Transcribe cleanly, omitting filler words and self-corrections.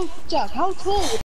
จะเข้าทู่